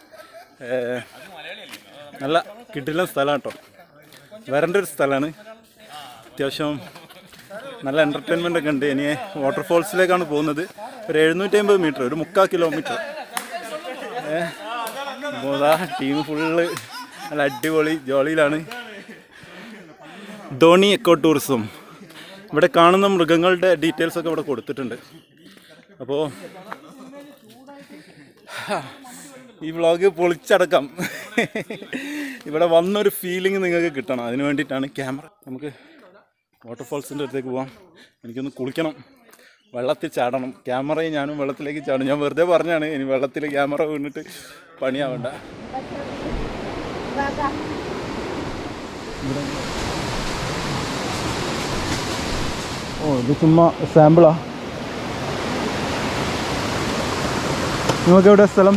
നല്ല കിടിലൻ സ്ഥലമാണ് കേട്ടോ. വരേണ്ട ഒരു സ്ഥലമാണ്. അത്യാവശ്യം നല്ല എൻ്റർടൈൻമെൻ്റ് ഒക്കെ ഉണ്ട്. ഇനി വാട്ടർഫോൾസിലേക്കാണ് പോകുന്നത്. ഒരു എഴുന്നൂറ്റി അമ്പത് മീറ്റർ, ഒരു മുക്കാൽ കിലോമീറ്റർ. അപ്പോൾ അതാ ടീം ഫുള്ള് നല്ല അടിപൊളി ജോളിയിലാണ്. Dhoni eco tourism. ഇവിടെ കാണുന്ന മൃഗങ്ങളുടെ ഡീറ്റെയിൽസ് ഒക്കെ ഇവിടെ കൊടുത്തിട്ടുണ്ട്. അപ്പോൾ ഈ വ്ളോഗ് പൊളിച്ചടക്കാം. ഇവിടെ വന്നൊരു ഫീലിംഗ് നിങ്ങൾക്ക് കിട്ടണം. അതിന് വേണ്ടിയിട്ടാണ് ക്യാമറ. നമുക്ക് വാട്ടർഫോൾസിൻ്റെ അടുത്തേക്ക് പോവാം. എനിക്കൊന്ന് കുളിക്കണം, വെള്ളത്തിൽ ചാടണം. ക്യാമറയും ഞാനും വെള്ളത്തിലേക്ക് ചാടും. ഞാൻ വെറുതെ പറഞ്ഞാണ്, ഇനി വെള്ളത്തിൽ ക്യാമറ വീണിട്ട് പണിയാവണ്ട. ഓ ഇത് ചുമ്മാ സാമ്പിളാ. നിങ്ങൾക്ക് എവിടെ സ്ഥലം?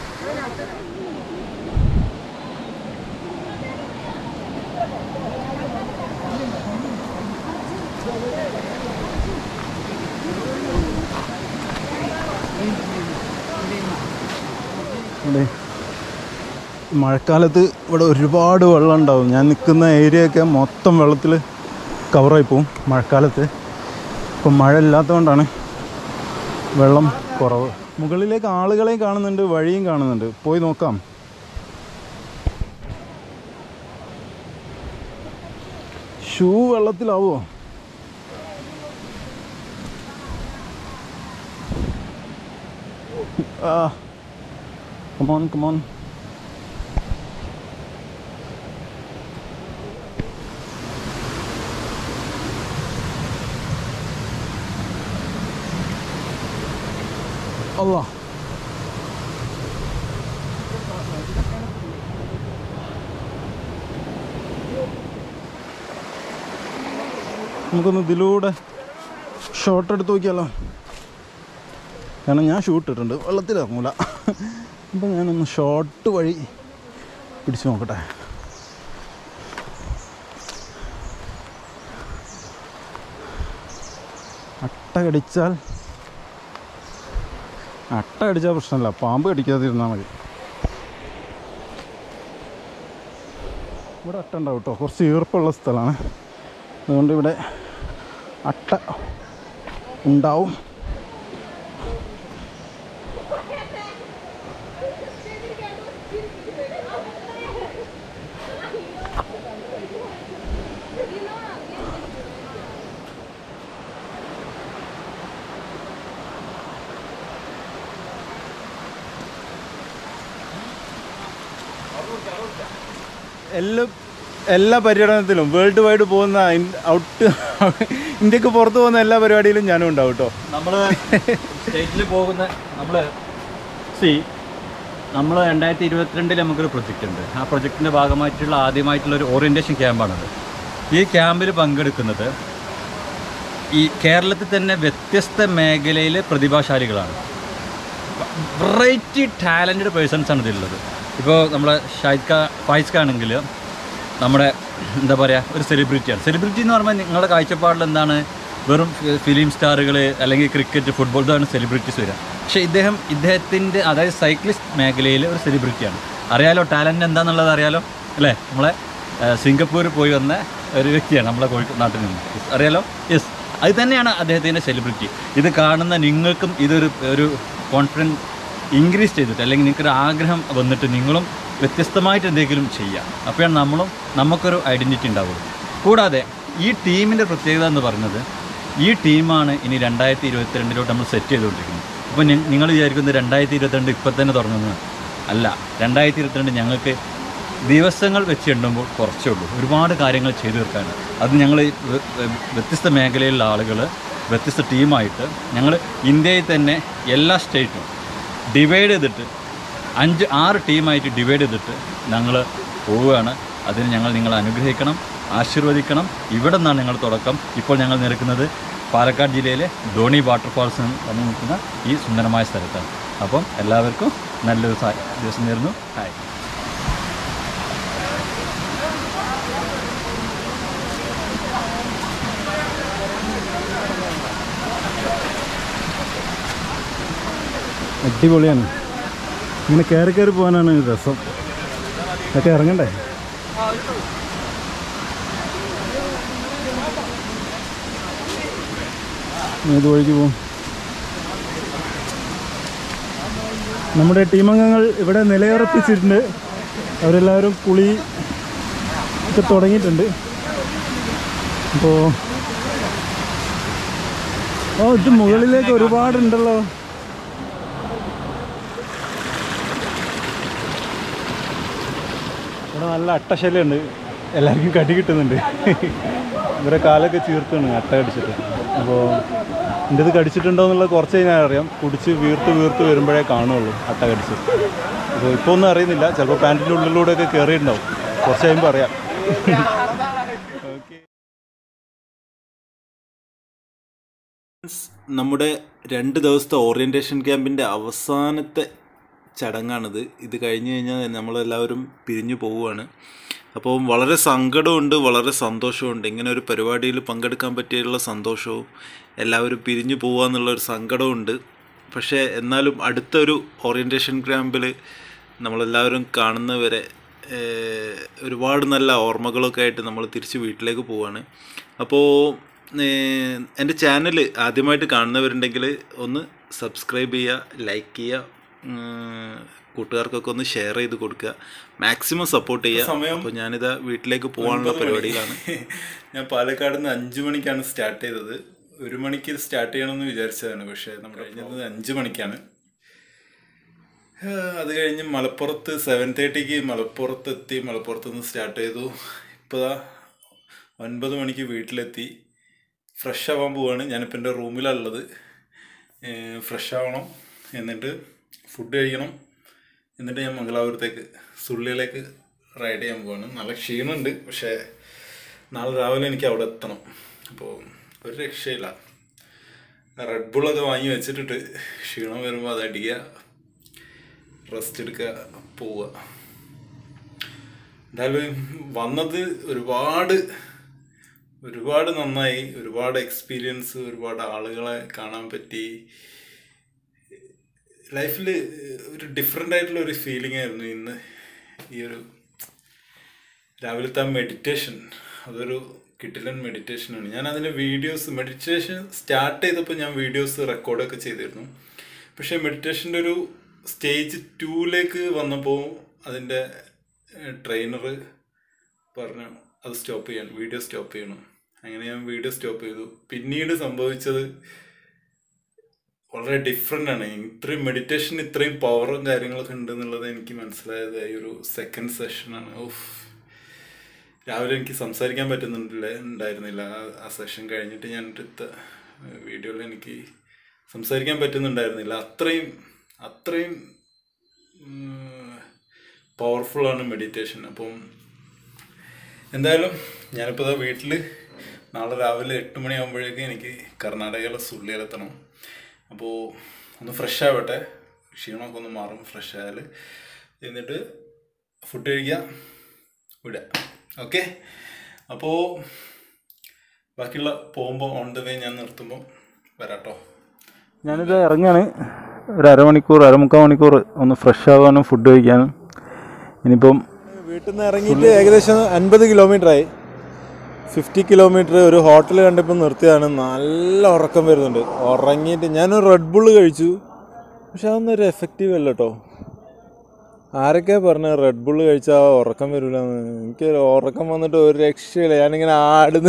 മഴക്കാലത്ത് ഇവിടെ ഒരുപാട് വെള്ളം ഉണ്ടാവും. ഞാൻ നിൽക്കുന്ന ഏരിയയൊക്കെ മൊത്തം വെള്ളത്തിൽ കവറായി പോവും മഴക്കാലത്ത്. ഇപ്പം മഴ ഇല്ലാത്തതുകൊണ്ടാണ് വെള്ളം കുറവ്. മുകളിലേക്ക് ആളുകളെയും കാണുന്നുണ്ട്, വഴിയും കാണുന്നുണ്ട്. പോയി നോക്കാം. ഷൂ വെള്ളത്തിലാവോ? ആ കമോൺ കമോൺ. അല്ലാ നമുക്കൊന്ന് ഇതിലൂടെ ഷോട്ട് എടുത്ത് നോക്കിയാലോ. കാരണം ഞാൻ ഷൂട്ട് ഇട്ടിട്ടുണ്ട്, വെള്ളത്തിലിറങ്ങൂല. അപ്പം ഞാനൊന്ന് ഷോട്ട് വഴി പിടിച്ചു നോക്കട്ടെ. അട്ട കടിച്ചാൽ അട്ട കടിച്ചാൽ പ്രശ്നമില്ല, പാമ്പ് കടിക്കാതിരുന്നാൽ മതി. ഇവിടെ അട്ട ഉണ്ടാവും കേട്ടോ. കുറച്ച് ഈർപ്പുള്ള സ്ഥലമാണ്, അതുകൊണ്ട് ഇവിടെ അട്ട ഉണ്ടാവും. എല്ലാ എല്ലാ പര്യടനത്തിലും വേൾഡ് വൈഡ് പോകുന്ന ഔട്ട് ഇന്ത്യക്ക് പുറത്ത് പോകുന്ന എല്ലാ പരിപാടിയിലും ഞാനും ഉണ്ടാവും കേട്ടോ. നമ്മൾ സ്റ്റേറ്റിൽ പോകുന്ന നമ്മൾ സി നമ്മൾ രണ്ടായിരത്തി ഇരുപത്തിരണ്ടിൽ നമുക്കൊരു പ്രൊജക്റ്റ് ഉണ്ട്. ആ പ്രൊജക്റ്റിൻ്റെ ഭാഗമായിട്ടുള്ള ആദ്യമായിട്ടുള്ളൊരു ഓറിയൻറ്റേഷൻ ക്യാമ്പാണത്. ഈ ക്യാമ്പിൽ പങ്കെടുക്കുന്നത് ഈ കേരളത്തിൽ തന്നെ വ്യത്യസ്ത മേഖലയിലെ പ്രതിഭാശാലികളാണ്. വെറൈറ്റി ടാലൻറ്റഡ് പേഴ്സൺസാണ് ഇതിലുള്ളത്. ഇപ്പോൾ നമ്മളെ ഷാഹിദ് ഖാ ഫായിസ് ഖാൻ ആണെങ്കിൽ നമ്മുടെ എന്താ പറയുക ഒരു സെലിബ്രിറ്റിയാണ്. സെലിബ്രിറ്റി എന്ന് പറയുമ്പോൾ നിങ്ങളുടെ കാഴ്ചപ്പാടിൽ എന്താണ്? വെറും ഫിലിം സ്റ്റാറുകൾ അല്ലെങ്കിൽ ക്രിക്കറ്റ്, ഫുട്ബോൾ, ഇതാണ് സെലിബ്രിറ്റീസ് വരിക. പക്ഷേ ഇദ്ദേഹം ഇദ്ദേഹത്തിൻ്റെ അതായത് സൈക്ലിസ്റ്റ് മേഖലയിൽ ഒരു സെലിബ്രിറ്റിയാണ്. അറിയാലോ ടാലൻറ്റ് എന്താണെന്നുള്ളത് അറിയാലോ അല്ലേ? നമ്മളെ സിംഗപ്പൂർ പോയി വന്ന ഒരു വ്യക്തിയാണ് നമ്മളെ കോഴിക്കോട് നാട്ടിൽ നിന്ന്. അറിയാലോ? യെസ്, അത് തന്നെയാണ് അദ്ദേഹത്തിൻ്റെ സെലിബ്രിറ്റി. ഇത് കാണുന്ന നിങ്ങൾക്കും ഇതൊരു ഒരു കോൺഫിഡൻസ് ഇൻക്രീസ് ചെയ്തിട്ട് അല്ലെങ്കിൽ നിങ്ങൾക്കൊരു ആഗ്രഹം വന്നിട്ട് നിങ്ങളും വ്യത്യസ്തമായിട്ട് എന്തെങ്കിലും ചെയ്യാം. അപ്പോഴാണ് നമ്മളും നമുക്കൊരു ഐഡൻറ്റിറ്റി ഉണ്ടാവുള്ളൂ. കൂടാതെ ഈ ടീമിൻ്റെ പ്രത്യേകത എന്ന് പറയുന്നത് ഈ ടീമാണ് ഇനി രണ്ടായിരത്തി ഇരുപത്തിരണ്ടിലോട്ട് നമ്മൾ സെറ്റ് ചെയ്തുകൊണ്ടിരിക്കുന്നത്. അപ്പോൾ നിങ്ങൾ വിചാരിക്കുന്നത് രണ്ടായിരത്തി ഇരുപത്തിരണ്ട് ഇപ്പം തന്നെ തുടങ്ങുന്നത് അല്ല. രണ്ടായിരത്തി ഇരുപത്തിരണ്ട് ഞങ്ങൾക്ക് ദിവസങ്ങൾ വെച്ച് എണ്ണുമ്പോൾ കുറച്ചേ ഉള്ളൂ. ഒരുപാട് കാര്യങ്ങൾ ചെയ്തു തീർക്കാനുണ്ട്. അത് ഞങ്ങൾ വ്യത്യസ്ത മേഖലയിലുള്ള ആളുകൾ വ്യത്യസ്ത ടീമായിട്ട് ഞങ്ങൾ ഇന്ത്യയിൽ തന്നെ എല്ലാ സ്റ്റേറ്റും ഡിവൈഡ് ചെയ്തിട്ട് അഞ്ച് ആറ് ടീമായിട്ട് ഡിവൈഡ് ചെയ്തിട്ട് ഞങ്ങൾ പോവുകയാണ്. അതിന് ഞങ്ങൾ നിങ്ങളെ അനുഗ്രഹിക്കണം, ആശീർവദിക്കണം. ഇവിടെ നിന്നാണ് ഞങ്ങൾ തുടക്കം. ഇപ്പോൾ ഞങ്ങൾ നിൽക്കുന്നത് പാലക്കാട് ജില്ലയിലെ ധോണി വാട്ടർഫാൾസ് എന്ന് പറഞ്ഞു നിൽക്കുന്ന ഈ സുന്ദരമായ സ്ഥലത്താണ്. അപ്പം എല്ലാവർക്കും നല്ലൊരു ദിവസം നേരുന്നു. ഹായ്. അടിപൊളിയാണ്. ഇങ്ങനെ കയറി കയറി പോകാനാണ് രസം. ഒക്കെ ഇറങ്ങണ്ടേ? ഏത് വഴിക്ക് പോകും? നമ്മുടെ ടീമംഗങ്ങൾ ഇവിടെ നിലയുറപ്പിച്ചിട്ടുണ്ട്. അവരെല്ലാവരും കുളി ഒക്കെ തുടങ്ങിയിട്ടുണ്ട്. അപ്പോൾ ഓ ഇത് മുകളിലേക്ക് ഒരുപാടുണ്ടല്ലോ. ഇവിടെ നല്ല അട്ടശല്യമുണ്ട്. എല്ലാവർക്കും കടി കിട്ടുന്നുണ്ട്. ഇവരെ കാലൊക്കെ ചീർത്തുണ്ട് അട്ട കടിച്ചിട്ട്. അപ്പോൾ എൻ്റെ ഇത് കടിച്ചിട്ടുണ്ടോ എന്നുള്ളത് കുറച്ച് കഴിഞ്ഞാൽ അറിയാം. കുടിച്ച് വീർത്ത് വീർത്ത് വരുമ്പോഴേ കാണുള്ളൂ അട്ട കടിച്ച്. അപ്പോൾ ഇപ്പോൾ ഒന്നും അറിയുന്നില്ല. ചിലപ്പോൾ പാൻറ്റിൻ്റെ ഉള്ളിലൂടെയൊക്കെ കയറിയിട്ടുണ്ടാവും. കുറച്ച് കഴിയുമ്പോൾ അറിയാം. നമ്മുടെ രണ്ട് ദിവസത്തെ ഓറിയൻറ്റേഷൻ ക്യാമ്പിൻ്റെ അവസാനത്തെ ചടങ്ങാണിത്. ഇത് കഴിഞ്ഞ് കഴിഞ്ഞാൽ നമ്മളെല്ലാവരും പിരിഞ്ഞു പോവുകയാണ്. അപ്പോൾ വളരെ സങ്കടമുണ്ട്, വളരെ സന്തോഷമുണ്ട്. ഇങ്ങനെ ഒരു പരിപാടിയിൽ പങ്കെടുക്കാൻ പറ്റിയുള്ള സന്തോഷവും എല്ലാവരും പിരിഞ്ഞു പോകുക എന്നുള്ളൊരു സങ്കടമുണ്ട്. പക്ഷേ എന്നാലും അടുത്തൊരു ഓറിയൻറ്റേഷൻ ക്യാമ്പിൽ നമ്മളെല്ലാവരും കാണുന്നവരെ ഒരുപാട് നല്ല ഓർമ്മകളൊക്കെ ആയിട്ട് നമ്മൾ തിരിച്ച് വീട്ടിലേക്ക് പോവുകയാണ്. അപ്പോൾ എൻ്റെ ചാനൽ ആദ്യമായിട്ട് കാണുന്നവരുണ്ടെങ്കിൽ ഒന്ന് സബ്സ്ക്രൈബ് ചെയ്യുക, ലൈക്ക് ചെയ്യുക, കൂട്ടുകാർക്കൊക്കെ ഒന്ന് ഷെയർ ചെയ്ത് കൊടുക്കുക, മാക്സിമം സപ്പോർട്ട് ചെയ്യുക. സമയം അപ്പോൾ ഞാനിതാ വീട്ടിലേക്ക് പോകാനുള്ള പരിപാടിയിലാണ്. ഞാൻ പാലക്കാട് നിന്ന് അഞ്ച് മണിക്കാണ് സ്റ്റാർട്ട് ചെയ്തത്. ഒരു മണിക്ക് സ്റ്റാർട്ട് ചെയ്യണമെന്ന് വിചാരിച്ചതാണ്. പക്ഷേ നമ്മൾ കഴിഞ്ഞത് അഞ്ച് മണിക്കാണ്. അത് കഴിഞ്ഞ് മലപ്പുറത്ത് സെവൻ തേർട്ടിക്ക് മലപ്പുറത്ത് എത്തി. മലപ്പുറത്ത് നിന്ന് സ്റ്റാർട്ട് ചെയ്തു. ഇപ്പോൾ ഒൻപത് മണിക്ക് വീട്ടിലെത്തി. ഫ്രഷ് ആവാൻ പോവാണ്. ഞാനിപ്പോൾ എൻ്റെ റൂമിലുള്ളത്. ഫ്രഷ് ആവണം, എന്നിട്ട് ഫുഡ് കഴിക്കണം, എന്നിട്ട് ഞാൻ മംഗലാപുരത്തേക്ക് സുള്ളിയിലേക്ക് റൈഡ് ചെയ്യാൻ പോവാണ്. നല്ല ക്ഷീണമുണ്ട്, പക്ഷേ നാളെ രാവിലെ എനിക്ക് അവിടെ എത്തണം. അപ്പോൾ ഒരു രക്ഷയില്ല. റെഡ് ബുള്ളൊക്കെ വാങ്ങി വെച്ചിട്ടിട്ട് ക്ഷീണം വരുമ്പോൾ അത് അടിക്കുക, റെസ്റ്റ് എടുക്കുക, പോവുക. എന്തായാലും വന്നത് ഒരുപാട് ഒരുപാട് നന്നായി. ഒരുപാട് എക്സ്പീരിയൻസ്, ഒരുപാട് ആളുകളെ കാണാൻ പറ്റി. ലൈഫിൽ ഒരു ഡിഫറെൻ്റ് ആയിട്ടുള്ള ഒരു ഫീലിംഗ് ആയിരുന്നു ഇന്ന്. ഈ ഒരു രാവിലത്തെ മെഡിറ്റേഷൻ, അതൊരു കിട്ടിലൻ മെഡിറ്റേഷനാണ്. ഞാൻ അതിൻ്റെ വീഡിയോസ്, മെഡിറ്റേഷൻ സ്റ്റാർട്ട് ചെയ്തപ്പോൾ ഞാൻ വീഡിയോസ് റെക്കോർഡൊക്കെ ചെയ്തിരുന്നു. പക്ഷേ മെഡിറ്റേഷൻ്റെ ഒരു സ്റ്റേജ് ടൂവിലേക്ക് വന്നപ്പോൾ അതിൻ്റെ ട്രെയിനർ പറഞ്ഞു അത് സ്റ്റോപ്പ് ചെയ്യണം, വീഡിയോ സ്റ്റോപ്പ് ചെയ്യണം. അങ്ങനെ ഞാൻ വീഡിയോ സ്റ്റോപ്പ് ചെയ്തു. പിന്നീട് സംഭവിച്ചത് വളരെ ഡിഫറെൻ്റ് ആണ്. ഇത്രയും മെഡിറ്റേഷൻ ഇത്രയും പവറും കാര്യങ്ങളൊക്കെ ഉണ്ടെന്നുള്ളത് എനിക്ക് മനസ്സിലായത് ഈ ഒരു സെക്കൻഡ് സെഷനാണ്. ഓഫ്, രാവിലെ എനിക്ക് സംസാരിക്കാൻ പറ്റുന്നുണ്ടില്ല ഉണ്ടായിരുന്നില്ല. ആ സെഷൻ കഴിഞ്ഞിട്ട് ഞാൻ എടുത്ത വീഡിയോയിൽ എനിക്ക് സംസാരിക്കാൻ പറ്റുന്നുണ്ടായിരുന്നില്ല. അത്രയും അത്രയും പവർഫുള്ളാണ് മെഡിറ്റേഷൻ. അപ്പം എന്തായാലും ഞാനിപ്പോൾ ഇതാ വീട്ടിൽ നാളെ രാവിലെ എട്ട് മണിയാകുമ്പോഴേക്ക് എനിക്ക് കർണാടകയിലെ സുള്ളിയിലെത്തണം. അപ്പോൾ ഒന്ന് ഫ്രഷ് ആവട്ടെ, ക്ഷീണമൊക്കെ ഒന്ന് മാറും ഫ്രഷ് ആയാൽ. എന്നിട്ട് ഫുഡ് കഴിക്കുക, വിടുക. ഓക്കെ, അപ്പോൾ ബാക്കിയുള്ള പോകുമ്പോൾ ഓൺ ദ വേ ഞാൻ നിർത്തുമ്പോൾ വരാട്ടോ. ഞാനിത് ഇറങ്ങാണ്. ഒരു അരമണിക്കൂർ അരമുക്കാൽ മണിക്കൂർ ഒന്ന് ഫ്രഷ് ആവാനും ഫുഡ് കഴിക്കാനും. ഇനിയിപ്പം വീട്ടിൽ നിന്ന് ഇറങ്ങിയിട്ട് ഏകദേശം അൻപത് കിലോമീറ്റർ ആയി. ഫിഫ്റ്റി കിലോമീറ്റർ ഒരു ഹോട്ടൽ കണ്ടപ്പോൾ നിർത്തിയതാണ്. നല്ല ഉറക്കം വരുന്നുണ്ട്. ഉറങ്ങിയിട്ട് ഞാനൊരു റെഡ് ബുള്ള് കഴിച്ചു, പക്ഷെ അതൊന്നും ഒരു എഫക്റ്റീവ് അല്ല കേട്ടോ. ആരൊക്കെ പറഞ്ഞ റെഡ് ബുള്ള് കഴിച്ചാൽ ഉറക്കം വരില്ലെന്ന്. എനിക്ക് ഉറക്കം വന്നിട്ട് ഒരു രക്ഷയില്ല. ഞാനിങ്ങനെ ആടുന്നു.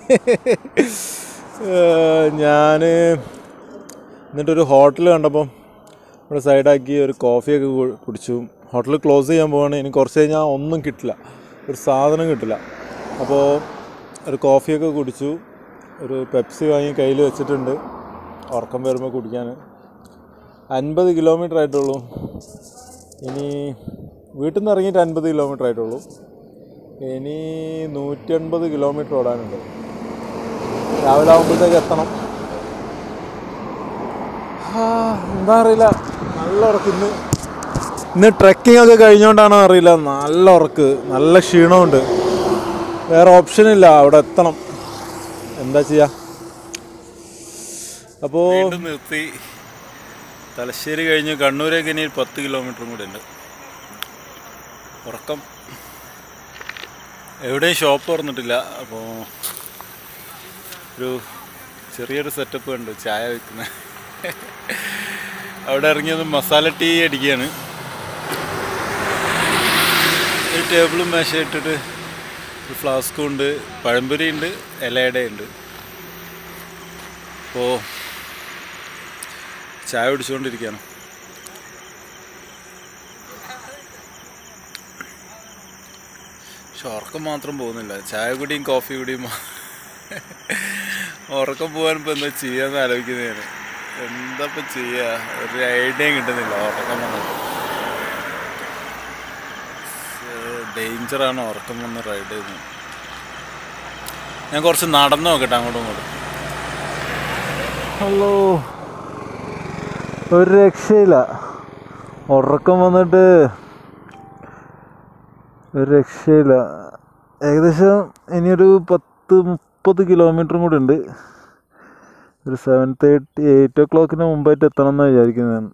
ഞാൻ എന്നിട്ടൊരു ഹോട്ടൽ കണ്ടപ്പം ഇവിടെ സൈഡാക്കി ഒരു കോഫിയൊക്കെ കുടിച്ചു. ഹോട്ടൽ ക്ലോസ് ചെയ്യാൻ പോവാണ്. ഇനി കുറച്ച് കഴിഞ്ഞാൽ ഒന്നും കിട്ടില്ല, ഒരു സാധനം കിട്ടില്ല. അപ്പോൾ ഒരു കോഫിയൊക്കെ കുടിച്ചു, ഒരു പെപ്സി വാങ്ങി കയ്യിൽ വെച്ചിട്ടുണ്ട് ഉറക്കം വരുമ്പോൾ കുടിക്കാൻ. അൻപത് കിലോമീറ്റർ ആയിട്ടുള്ളൂ, ഇനി വീട്ടിൽ നിന്ന് ഇറങ്ങിയിട്ട് അൻപത് കിലോമീറ്റർ ആയിട്ടുള്ളൂ. ഇനി നൂറ്റി അൻപത് കിലോമീറ്റർ ഓടാനുണ്ട്. രാവിലെ ആകുമ്പോഴത്തേക്ക് എത്തണം. എന്താ അറിയില്ല, നല്ല ഉറക്ക്. ഇന്ന് ഇന്ന് ട്രെക്കിംഗ് ഒക്കെ കഴിഞ്ഞുകൊണ്ടാണോ അറിയില്ല, നല്ല ഉറക്ക്, നല്ല ക്ഷീണമുണ്ട്. വേറെ ഓപ്ഷനില്ല, അവിടെ എത്തണം. എന്താ ചെയ്യുക? അപ്പോൾ നിർത്തി. തലശ്ശേരി കഴിഞ്ഞ് കണ്ണൂരേക്ക് ഇനി പത്ത് കിലോമീറ്ററും കൂടെ ഉണ്ട്. ഉറക്കം. എവിടെയും ഷോപ്പ് തുറന്നിട്ടില്ല. അപ്പോൾ ഒരു ചെറിയൊരു സെറ്റപ്പ് ഉണ്ട്, ചായ വയ്ക്കുന്ന. അവിടെ ഇറങ്ങിയത് മസാല ടീ അടിക്കുകയാണ്. ഒരു ടേബിളും മേശ ഇട്ടിട്ട് ഒരു ഫ്ലാസ്കും ഉണ്ട്, പഴംപൊരി ഉണ്ട്, ഇലയുടെ ഉണ്ട്. അപ്പോൾ ചായ കുടിച്ചുകൊണ്ടിരിക്കുകയാണ്. പക്ഷെ ഉറക്കം മാത്രം പോകുന്നില്ല, ചായ കുടിയും കോഫി കുടിയും. ഉറക്കം പോകാൻ ഇപ്പോൾ എന്താ ചെയ്യാന്ന് ആലോചിക്കുന്നതാണ്. എന്താ ഇപ്പം ചെയ്യുക, ഒരു ഐഡിയ കിട്ടുന്നില്ല. ഉറക്കം വന്നത് ഡേഞ്ചറാണ്, ഉറക്കം വന്ന് റൈഡ് ചെയ്യുന്നത്. ഞാൻ കുറച്ച് നടന്നു നോക്കട്ടെ അങ്ങോട്ടും ഇങ്ങോട്ടും. ഹലോ, ഒരു രക്ഷയില്ല, ഉറക്കം വന്നിട്ട് ഒരു രക്ഷയില്ല. ഏകദേശം ഇനിയൊരു പത്ത് മുപ്പത് കിലോമീറ്ററും കൂടി ഉണ്ട്. ഒരു സെവൻ തേർട്ടി എയ്റ്റ് ഓ ക്ലോക്കിന് മുമ്പായിട്ട് എത്തണം എന്നാണ് വിചാരിക്കുന്നത്.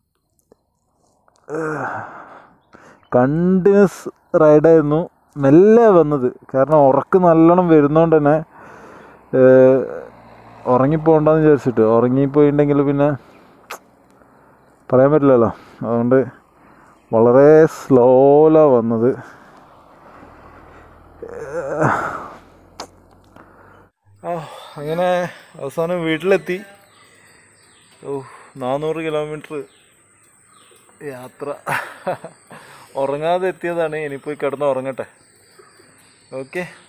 കണ്ടിന്യൂസ് റൈഡായിരുന്നു. മെല്ലെ വന്നത്, കാരണം ഉറക്ക് നല്ലോണം വരുന്നതുകൊണ്ട് തന്നെ ഉറങ്ങിപ്പോണ്ടെന്ന് വിചാരിച്ചിട്ട്. ഉറങ്ങിപ്പോയിട്ടുണ്ടെങ്കിൽ പിന്നെ പറയാൻ പറ്റില്ലല്ലോ. അതുകൊണ്ട് വളരെ സ്ലോയിലാണ് വന്നത്. അങ്ങനെ അവസാനം വീട്ടിലെത്തി. ഓ, നാനൂറ് കിലോമീറ്റർ യാത്ര ഉറങ്ങാതെ എത്തിയതാണ്. ഇനിയിപ്പോൾ കിടന്ന് ഉറങ്ങട്ടെ. ഓക്കെ.